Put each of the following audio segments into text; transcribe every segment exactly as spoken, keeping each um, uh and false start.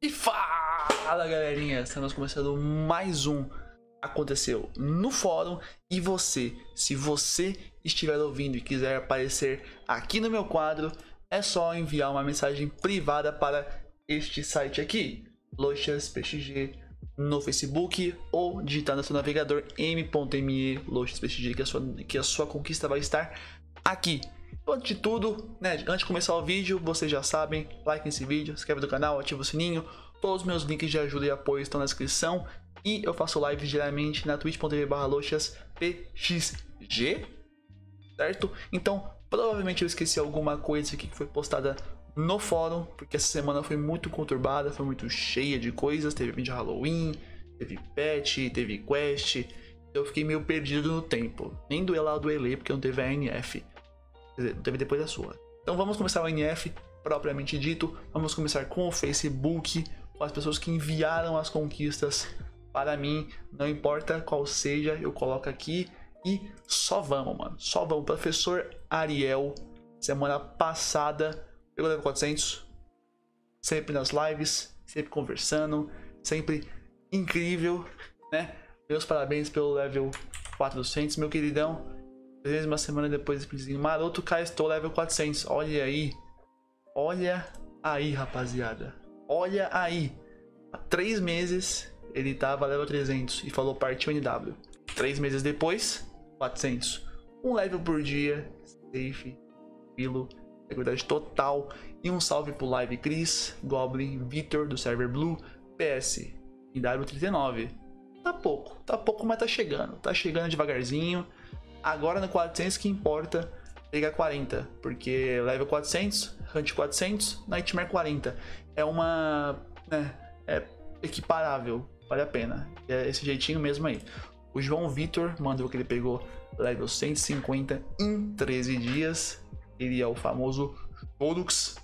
E fala, galerinha, estamos começando mais um Aconteceu no Fórum. E você, se você estiver ouvindo e quiser aparecer aqui no meu quadro, é só enviar uma mensagem privada para este site aqui, Loxas P X G, no Facebook, ou digitar no seu navegador m.me Loxas P X G, que a sua, que a sua conquista vai estar aqui. Antes de tudo, né, antes de começar o vídeo, vocês já sabem, like nesse vídeo, se inscreve no canal, ativa o sininho. Todos os meus links de ajuda e apoio estão na descrição. E eu faço live diariamente na twitch ponto tv barra loxas p x g, certo? Então, provavelmente eu esqueci alguma coisa aqui que foi postada no fórum, porque essa semana foi muito conturbada, foi muito cheia de coisas. Teve vídeo de Halloween, teve patch, teve quest. Eu fiquei meio perdido no tempo. Nem do lá do Ele, porque não teve a N F. Quer dizer, não teve depois da sua. Então vamos começar o N F propriamente dito. Vamos começar com o Facebook, com as pessoas que enviaram as conquistas para mim. Não importa qual seja, eu coloco aqui e só vamos, mano. Só vamos. Professor Ariel, semana passada, pegou level quatrocentos. Sempre nas lives, sempre conversando, sempre incrível, né? Meus parabéns pelo level quatrocentos, meu queridão. Uma semana depois desse pedizinho maroto, cá estou level quatrocentos. Olha aí. Olha aí, rapaziada. Olha aí. Há três meses ele tava level trezentos e falou partiu N W. Três meses depois, quatrocentos. Um level por dia. Safe. Tranquilo. Seguridade total. E um salve pro Live Chris, Goblin, Victor do server Blue. P S. N W trinta e nove. Tá pouco. Tá pouco, mas tá chegando. Tá chegando devagarzinho. Agora no quatrocentos que importa pegar quarenta, porque level quatrocentos, Hunt quatrocentos, Nightmare quarenta. É uma, né, é equiparável, vale a pena. É esse jeitinho mesmo aí. O João Vitor mandou que ele pegou level cento e cinquenta em treze dias. Ele é o famoso Volux,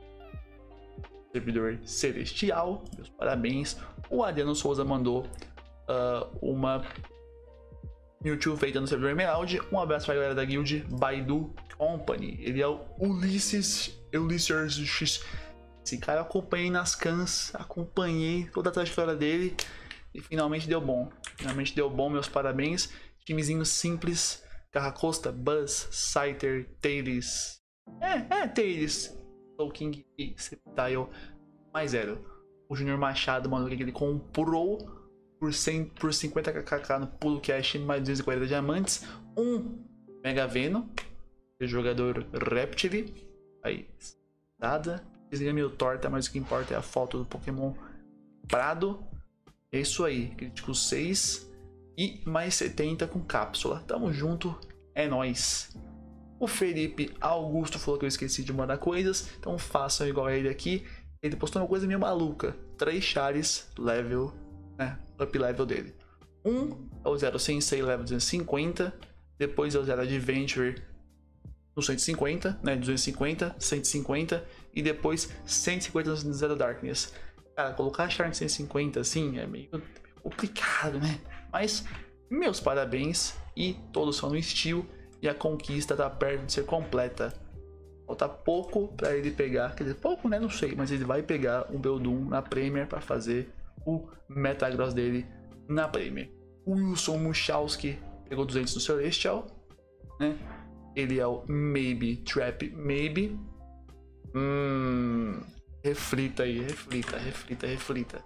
servidor celestial. Meus parabéns. O Adriano Souza mandou uh, uma Mewtwo feita no servidor Emerald. Um abraço pra galera da guild Baidu Company. Ele é o Ulisses Ulisses. Esse cara eu acompanhei nas cans, acompanhei toda a trajetória dele e finalmente deu bom. Finalmente deu bom, meus parabéns. Timezinho simples. Carracosta, Buzz, Scyther, Tails. É, é, Tails. Soul King e Sceptile mais zero. O Junior Machado mandou que ele comprou por, cem, por cinquenta kk no pulo cash, mais duzentos e quarenta diamantes. Um Mega Venom, jogador Reptile. Aí, nada. Desliga meio torta, mas o que importa é a foto do Pokémon Prado. É isso aí, crítico seis e mais setenta com cápsula. Tamo junto, é nóis. O Felipe Augusto falou que eu esqueci de mandar coisas, então façam igual a ele aqui. Ele postou uma coisa meio maluca: três chares level, né, up level dele. Um é o Zero Sensei level duzentos e cinquenta, depois é o Zero Adventure no cento e cinquenta, né, duzentos e cinquenta, cento e cinquenta e depois cento e cinquenta no Zero Darkness. Cara, colocar char em cento e cinquenta assim é meio complicado, né? Mas meus parabéns, e todos são no estilo e a conquista tá perto de ser completa. Falta pouco para ele pegar, quer dizer, pouco, né? Não sei, mas ele vai pegar um Beldum na Premier para fazer o Metagross dele na Premier. O Wilson Muchowski pegou duzentos no Celestial, né? Ele é o Maybe Trap Maybe. Hum, reflita aí, reflita, reflita, reflita.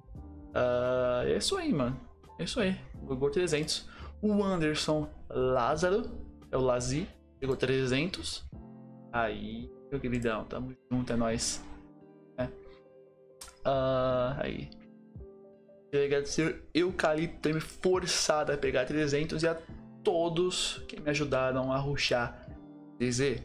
Uh, é isso aí, mano. É isso aí. Pegou trezentos. O Anderson Lázaro, é o Lazi, pegou trezentos. Aí, meu queridão, tamo junto, é nóis. É. Uh, aí. Queria agradecer Eucalipto ter me forçado a pegar trezentos e a todos que me ajudaram a rushar D Z.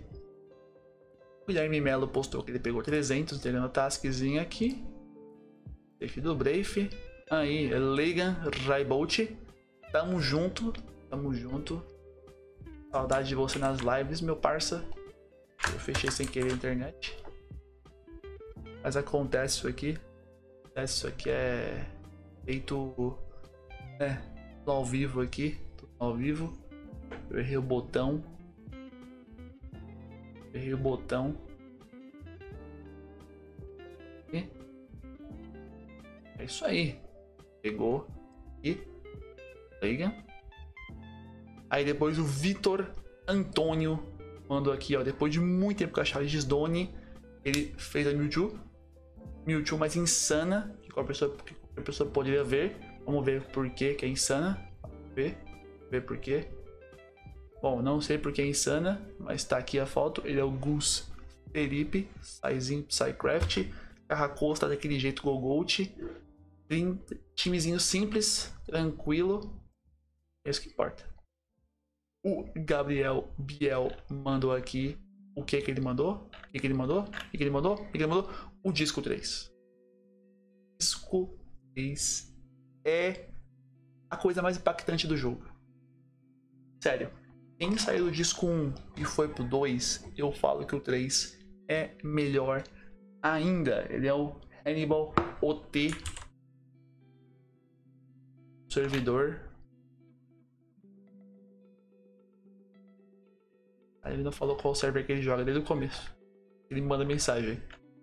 O Guilherme Melo postou que ele pegou trezentos, entendeu? No taskzinho aqui. Safe do Brave. Aí, Legan Raibolt. Tamo junto, tamo junto. Saudade de você nas lives, meu parça. Eu fechei sem querer a internet. Mas acontece isso aqui. Isso aqui é feito, né, ao vivo aqui. Tô ao vivo. Eu errei o botão. Errei o botão. E É isso aí. Pegou e liga. Aí depois o Vitor Antônio mandou aqui, ó. Depois de muito tempo com a Charles Doni, ele fez a Mewtwo. Mewtwo mais insana que qualquer pessoa, que qualquer pessoa poderia ver. Vamos ver por que que é insana. Ver, ver por quê. Bom, não sei por que é insana, mas tá aqui a foto. Ele é o Gus Felipe, Saizinho Psycraft, Carracosta daquele jeito Gogolt. Timezinho simples, tranquilo. É isso que importa. O Gabriel Biel mandou aqui. O que que ele mandou? O que que ele mandou? O que que ele mandou? O que que ele mandou? O disco três. Disco três é a coisa mais impactante do jogo. Sério. Quem saiu do disco um e foi pro dois, eu falo que o três é melhor ainda. Ele é o Hannibal O T. Servidor. Aí ele não falou qual server que ele joga desde o começo. Ele manda mensagem.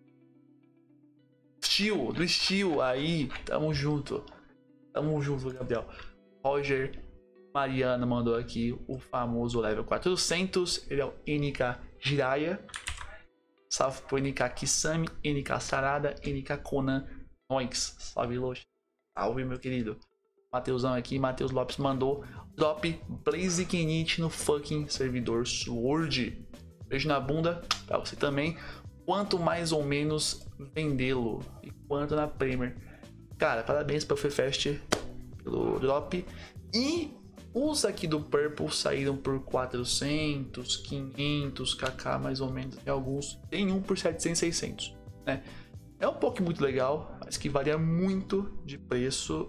Steel, do Steel, aí, tamo junto. Tamo junto, Gabriel. Roger Mariano mandou aqui o famoso level quatrocentos. Ele é o N K Jiraiya. Salve pro N K Kisame, N K Sarada, N K Conan. Noix, salve Loxa. Salve, meu querido. Mateusão aqui, Matheus Lopes mandou drop Blaze Kenite no fucking servidor Sword. Beijo na bunda pra você também. Quanto mais ou menos vendê-lo e quanto na Premier. Cara, parabéns pra FreeFest pelo drop. E os aqui do Purple saíram por quatrocentos, quinhentos kk mais ou menos. E alguns tem um por setecentos, seiscentos, né? É um pouco muito legal, mas que varia muito de preço.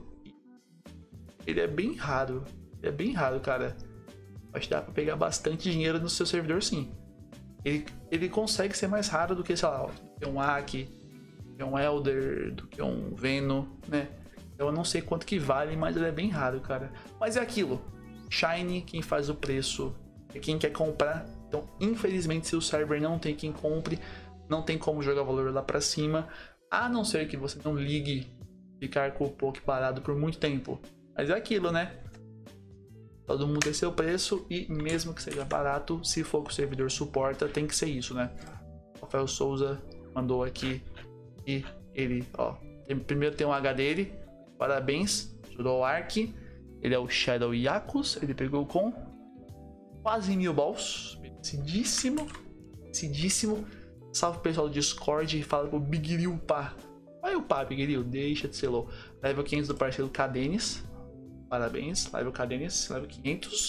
Ele é bem raro. Ele é bem raro, cara. Acho que dá pra pegar bastante dinheiro no seu servidor, sim. Ele, ele consegue ser mais raro do que, sei lá, do que um Aki, do que um Elder, do que um Venom, né? Eu não sei quanto que vale, mas ele é bem raro, cara. Mas é aquilo. Shiny, quem faz o preço, é quem quer comprar. Então, infelizmente, se o server não tem quem compre, não tem como jogar o valor lá pra cima. A não ser que você não ligue ficar com o Poké parado por muito tempo. Mas é aquilo, né? Todo mundo tem seu preço e mesmo que seja barato, se for que o servidor suporta, tem que ser isso, né? Rafael Souza mandou aqui e ele, ó, tem, primeiro tem um H dele, parabéns, ajudou o Ark, ele é o Shadow Yakus, ele pegou com quase mil balls, merecidíssimo, merecidíssimo. Salve o pessoal do Discord e fala pro Big Liu Pá. Vai o Pá, Big Liu, deixa de ser louco. Level quinhentos do parceiro Cadenis. Parabéns, Level Cadenis, Level quinhentos.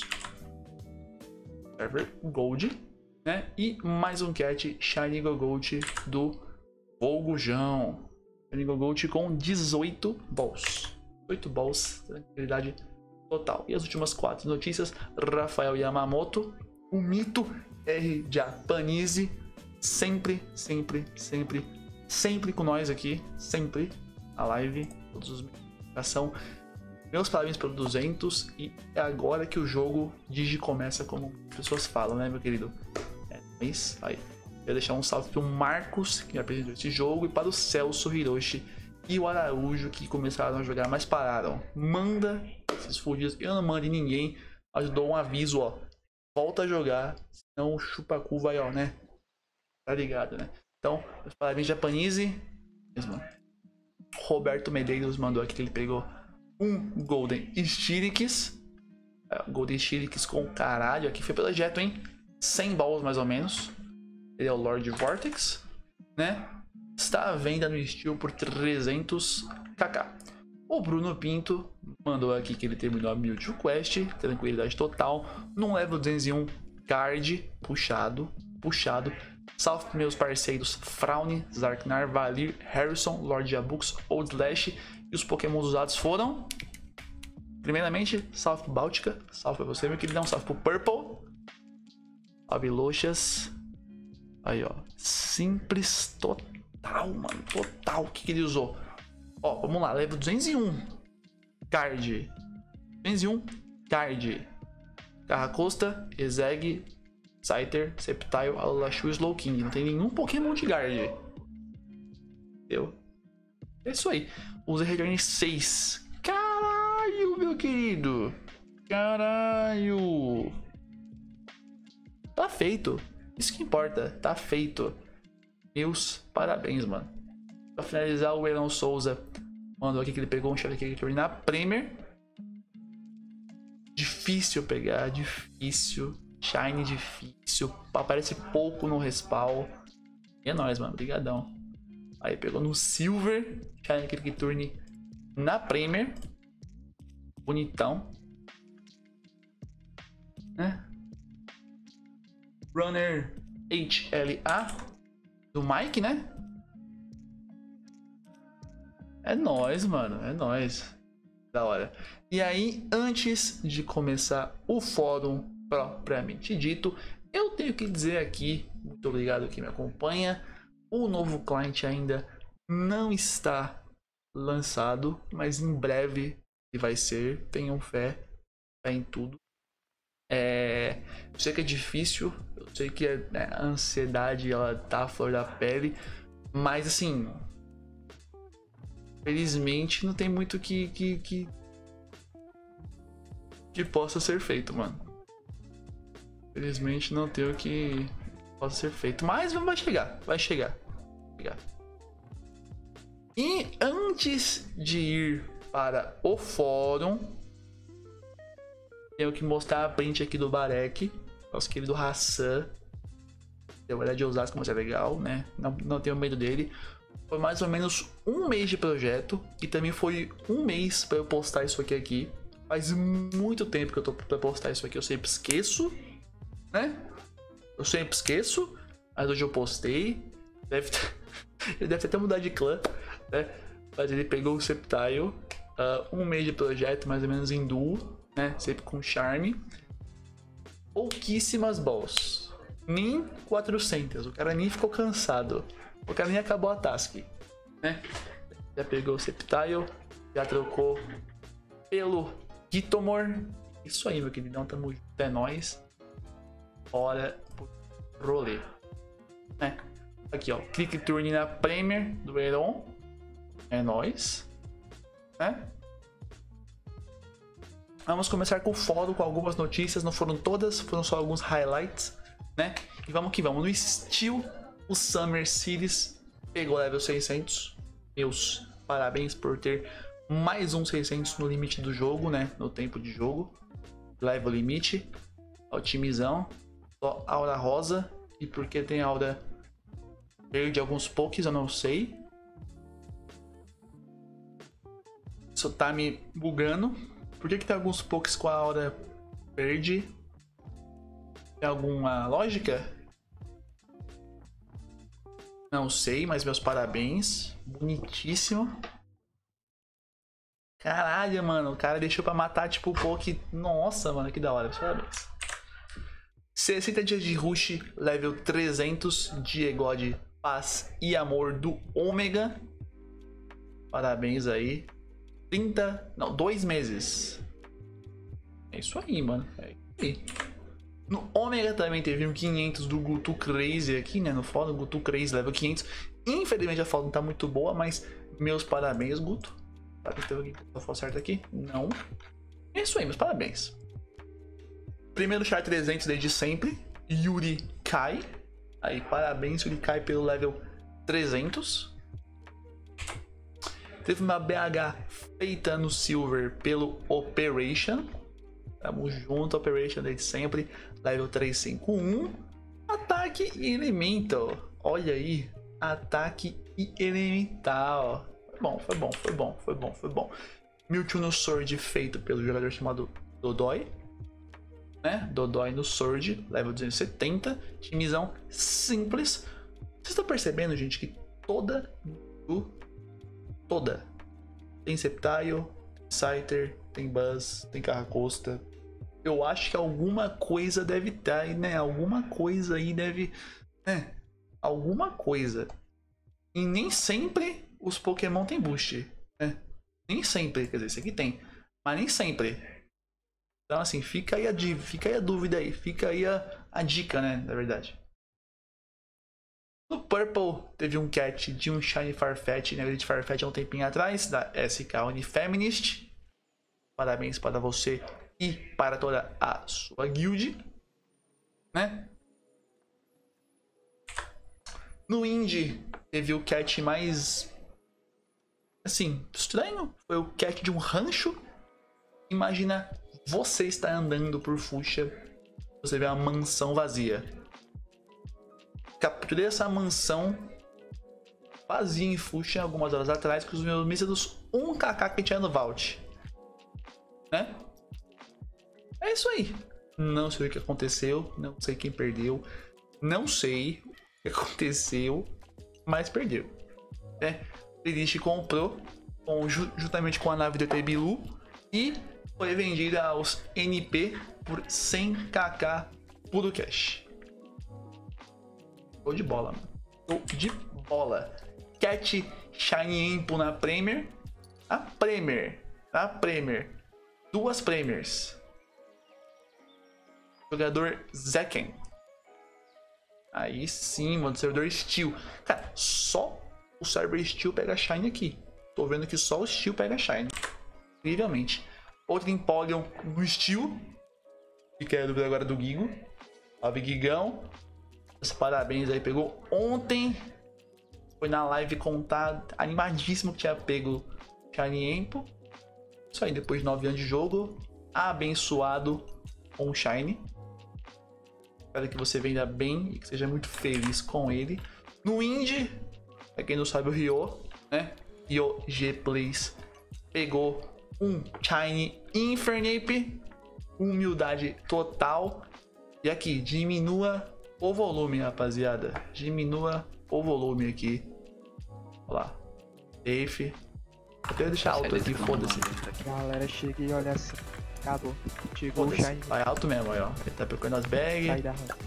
Server Gold, né? E mais um cat Shiny Gogolt do Volgujão. Shiny Gogolt com dezoito balls. dezoito balls, tranquilidade total. E as últimas quatro notícias: Rafael Yamamoto, o mito R Japanese, sempre, sempre, sempre, sempre com nós aqui, sempre a live, todos os comunicação. Meus parabéns pelo duzentos e é agora que o jogo Digi começa, como as pessoas falam, né, meu querido? É isso aí. Quero deixar um salve para o Marcos, que me apresentou esse jogo, e para o Celso Hiroshi e o Araújo, que começaram a jogar, mas pararam. Manda esses fudidos. Eu não mando em ninguém, mas dou um aviso, ó. Volta a jogar, senão o chupacu vai, ó, né? Tá ligado, né? Então, meus parabéns, Japanese. Mesmo. Roberto Medeiros mandou aqui que ele pegou um Golden Styrix. É, Golden Styrix com caralho. Aqui foi pela Jeto, hein? cem balls mais ou menos. Ele é o Lord Vortex, né? Está à venda no Steel por trezentos kk. O Bruno Pinto mandou aqui que ele terminou a Mewtwo Quest. Tranquilidade total. Num level duzentos e um card. Puxado. Puxado. Salve para meus parceiros Frowny, Zarknar, Valir, Harrison, Lord Jabux, Old Slash. E os Pokémon usados foram... Primeiramente, salve pro Báltica. Salve pra você, meu queridão. Salve pro Purple. Salve, Loxas. Aí, ó. Simples total, mano. Total. O que, que ele usou? Ó, vamos lá. Level duzentos e um. Card. duzentos e um. Card. Carracosta, Ezeg, Scyther, Sceptile, Alachu e Slowking. Não tem nenhum Pokémon de Guard. Entendeu? É isso aí. Usei Return seis. Caralho, meu querido. Caralho. Tá feito. Isso que importa. Tá feito. Meus parabéns, mano. Pra finalizar, o Elon Souza mandou aqui que ele pegou um Shadow Return na Premier. Difícil pegar. Difícil. Shine difícil. Aparece pouco no respawn. E é nóis, mano. Obrigadão. Aí pegou no Silver. Shine Return na Premier. Bonitão. Né? Runner H L A do Mike, né? É nóis, mano. É nóis. Da hora. E aí, antes de começar o fórum propriamente dito, eu tenho que dizer aqui, muito obrigado quem me acompanha, o novo client ainda não está lançado, mas em breve ele vai ser. Tenham fé, fé em tudo. É, eu sei que é difícil, eu sei que é, né, a ansiedade ela tá à flor da pele, mas assim, felizmente não tem muito que que, que que possa ser feito, mano. Felizmente não tem o que possa ser feito, mas vai chegar, vai chegar, vai chegar. E antes de ir para o fórum, tenho que mostrar a print aqui do Barek, nosso querido Hassan. Deu olhada de Osasco, mas é legal, né? Não, não tenho medo dele. Foi mais ou menos um mês de projeto e também foi um mês para eu postar isso aqui aqui. Faz muito tempo que eu tô para postar isso aqui, eu sempre esqueço, né? Eu sempre esqueço, mas hoje eu postei. Deve ter... ele deve ter até mudado de clã, né? Mas ele pegou o Sceptile, uh, um mês de projeto, mais ou menos em duo. Né? Sempre com charme. Pouquíssimas balls. Nem quatrocentas. O cara nem ficou cansado. O cara nem acabou a task. Né? Já pegou o Sceptile. Já trocou pelo Gitomor. Isso aí, meu queridão. Tamo junto. É nóis. Bora pro rolê. Né? Aqui, ó. Click Turn na Premier do Heron. É nóis. Né? Vamos começar com o fórum, com algumas notícias, não foram todas, foram só alguns highlights, né? E vamos que vamos. No Steel, o Summer Series pegou level seiscentos. Meus parabéns por ter mais um seiscentos no limite do jogo, né? No tempo de jogo. Level limite. Otimizão. Só aura rosa. E porque tem aura verde alguns pokés, eu não sei. Isso tá me bugando. Por que que tem alguns pokés com a aura verde? Tem alguma lógica? Não sei, mas meus parabéns. Bonitíssimo. Caralho, mano. O cara deixou pra matar, tipo, o poké. Nossa, mano, que da hora. Meus parabéns. sessenta dias de rush, level trezentos. Diegod, paz e amor do Ômega. Parabéns aí. trinta, não, dois meses. É isso aí, mano. É isso aí. No Ômega também teve um quinhentos do Gutu Crazy aqui, né? No fórum, Gutu Crazy level quinhentos. Infelizmente a foto não tá muito boa, mas meus parabéns, Guto. Sabe que teve a foto certa aqui? Não. É isso aí, meus parabéns. Primeiro char trezentos desde sempre. Yuri Kai. Aí, parabéns, Yuri Kai, pelo level trezentos. Teve uma B H feita no Silver pelo Operation. Tamo junto, Operation desde sempre. Level trezentos e cinquenta e um. Ataque e Elemental. Olha aí. Ataque e Elemental. Foi bom, foi bom, foi bom, foi bom, foi bom. Mewtwo no Sword feito pelo jogador chamado Dodói. Né? Dodói no Sword. Level duzentos e setenta. Timezão simples. Vocês estão percebendo, gente, que toda... Toda. Tem Sceptile, Scyther, tem Buzz, tem Carracosta. Eu acho que alguma coisa deve estar, né? Alguma coisa aí deve... Né? Alguma coisa. E nem sempre os Pokémon tem boost. Né? Nem sempre. Quer dizer, esse aqui tem. Mas nem sempre. Então assim, fica aí a, fica aí a dúvida aí. Fica aí a, a dica, né? Na verdade. No Purple, teve um catch de um Shiny Farfetch, né? De Farfetch há um tempinho atrás, da S K Unifeminist. Parabéns para você e para toda a sua guild, né? No Indie, teve o catch mais, assim, estranho. Foi o catch de um rancho. Imagina você estar andando por Fuchsia, você vê uma mansão vazia. Capturei essa mansão vazia em Fuchsia algumas horas atrás com os meus mísseis um K K que tinha no Vault, né? É isso aí. Não sei o que aconteceu, não sei quem perdeu, não sei o que aconteceu, mas perdeu. É, Playlist comprou com, juntamente com a nave do Tebilu e foi vendida aos N P por cem K K puro cash. Show de bola, mano. Show de bola. Cat Shiny Impo na Premier. A Premier. A Premier. Duas Premiers. Jogador Zekken. Aí sim, mano. Servidor Steel. Cara, só o server Steel pega Shiny aqui. Tô vendo que só o Steel pega Shiny. Incrivelmente. Outro Empoleon no Steel. Fica a dúvida agora do Gigo. Salve, Gigão. Parabéns aí, pegou ontem. Foi na live contar, animadíssimo que tinha pego Shiny Impo. Isso aí, depois de nove anos de jogo, abençoado com o Shiny. Espero que você venda bem e que seja muito feliz com ele. No Indie, pra quem não sabe, o Ryo, né? Ryo G Plays pegou um Shiny Infernape. Humildade total. E aqui, diminua o volume, rapaziada. Diminua o volume aqui. Olha lá. Safe. Vou até deixar alto aqui, foda-se. Galera, chega e olha assim. Acabou. Chegou o Shiny. Vai alto mesmo, aí, ó. Ele tá procurando as bags. Sai da roda.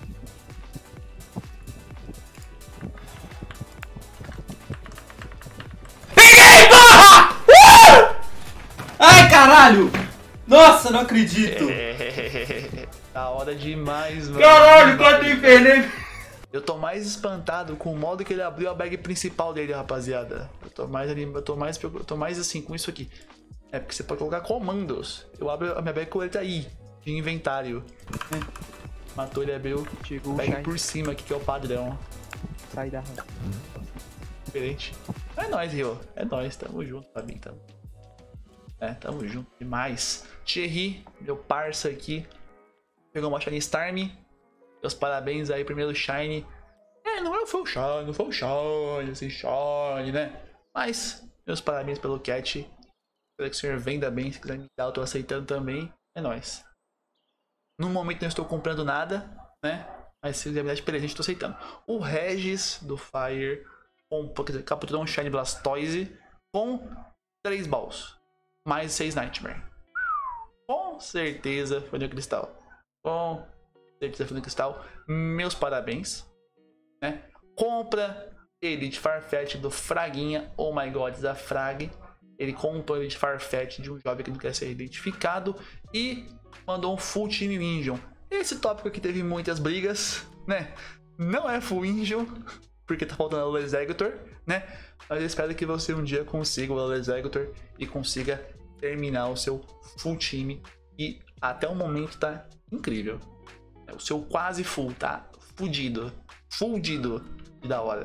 Peguei, porra! Uh! Ai, caralho! Nossa, não acredito! Da hora demais, mano. Caralho, quanto infernei! Eu tô mais espantado com o modo que ele abriu a bag principal dele, rapaziada. Eu tô mais ali, eu tô mais, eu tô mais assim com isso aqui. É porque você pode colocar comandos. Eu abro a minha bag com ele aí, de inventário. Matou, ele abriu a bag por cima aqui, que é o padrão. Sai da roda. Diferente. É nóis, Rio. É nóis, tamo junto, Fabinho. Tamo. É, tamo junto demais. Thierry, meu parça aqui. Pegou uma Shiny Starmie. Meus parabéns aí, primeiro Shiny. É, não foi o Shiny, não foi o Shiny, esse Shiny, né? Mas, meus parabéns pelo Cat. Espero que o senhor venda bem. Se quiser me dar, eu tô aceitando também. É nóis. No momento não estou comprando nada, né? Mas se quiser me dar de presente, estou aceitando. O Regis do Fire comprou, quer dizer, capturou um Shiny Blastoise com três balls. Mais seis Nightmare. Com certeza foi no Cristal. Com certeza foi no Cristal. Meus parabéns. Né? Compra Elite Farfetch do Fraguinha. Oh my god, da Frag. Ele comprou Elite Farfetch de um jovem que não quer ser identificado. E mandou um Full Team Injun. Esse tópico aqui teve muitas brigas, né? Não é Full Injun, porque tá faltando o Executor, né? Mas eu espero que você um dia consiga o Executor e consiga terminar o seu Full Team. E até o momento tá incrível. O seu quase full tá fudido. Fudido de da hora.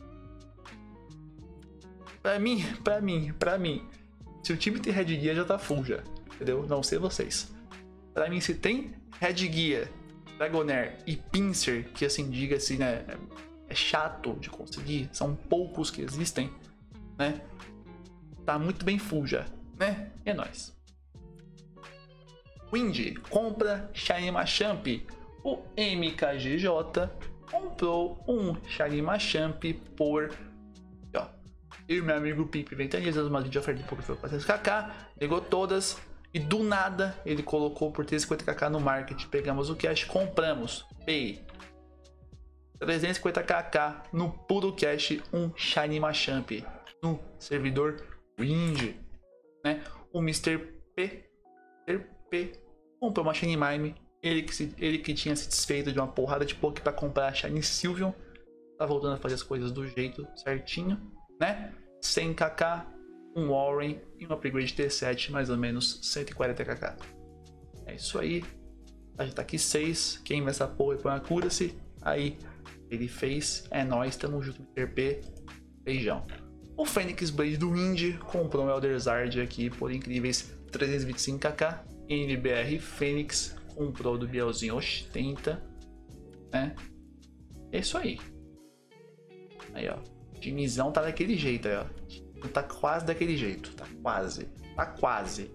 Pra mim, pra mim, pra mim. Se o time tem Red Gear já tá full já. Entendeu? Não sei vocês. Pra mim, se tem Red Gear, Dragonair e Pinsir, que assim, diga-se, né? É chato de conseguir. São poucos que existem, né? Tá muito bem full já, né? É nóis. Windy compra Shiny Machamp. O M K G J comprou um Shiny Machamp por... Ó, eu e meu amigo Pipe Ventanias, uma vídeo oferta de pouco foi quatrocentos k k, pegou todas e do nada ele colocou por trezentos e cinquenta k k no market. Pegamos o cash, compramos. Pay. trezentos e cinquenta k k no puro cash, um Shiny Machamp no servidor Windy, né? O mister P, mister P comprou uma Shiny Mime. Ele que, se, ele que tinha se desfeito de uma porrada de Poké para comprar a Shiny Sylveon. tá voltando a fazer as coisas do jeito certinho, né? cem K K, um Warren e um upgrade T sete, mais ou menos cento e quarenta K K. É isso aí. A gente tá aqui seis. Queima essa porra e põe a cura-se. Aí ele fez. É nóis, tamo junto com o R P. Beijão. O Fênix Blade do Indy comprou um Elder Zard aqui por incríveis trezentos e vinte e cinco K K. N B R Fênix comprou do Bielzinho oitenta, né? É isso aí. Aí, ó. O timezão tá daquele jeito aí, ó. Tá quase daquele jeito. Tá quase. Tá quase.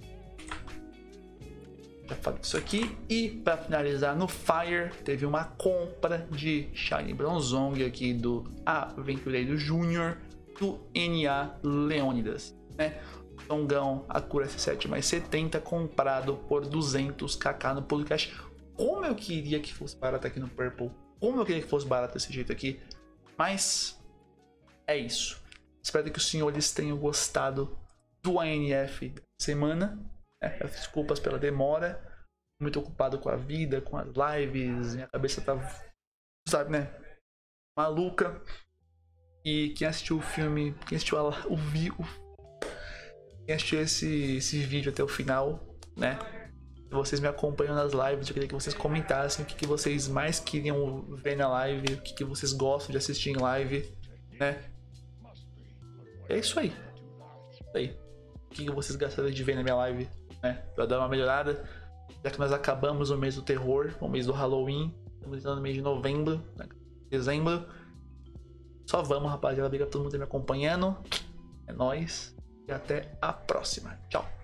Já falei disso aqui. E para finalizar no Fire, teve uma compra de Shiny Bronzong aqui do Aventureiro Júnior do N A Leônidas, né? Zongão, a cura S sete mais setenta, comprado por duzentos K K no Pulo Cash. Como eu queria que fosse barato aqui no Purple. Como eu queria que fosse barato desse jeito aqui. Mas é isso. Espero que os senhores tenham gostado do A N F da semana. É, desculpas pela demora. Muito ocupado com a vida, com as lives. Minha cabeça tá, sabe, né? Maluca. E quem assistiu o filme, quem assistiu a, o vídeo, quem assistiu esse, esse vídeo até o final, né? Vocês me acompanham nas lives, eu queria que vocês comentassem o que, que vocês mais queriam ver na live, o que, que vocês gostam de assistir em live, né? É isso aí. Isso aí. O que, que vocês gostariam de ver na minha live, né? Pra dar uma melhorada. Já que nós acabamos o mês do terror, o mês do Halloween, estamos entrando no mês de novembro, né? Dezembro. Só vamos, rapaziada. Obrigado a todo mundo que tá me acompanhando. É nóis. E até a próxima. Tchau.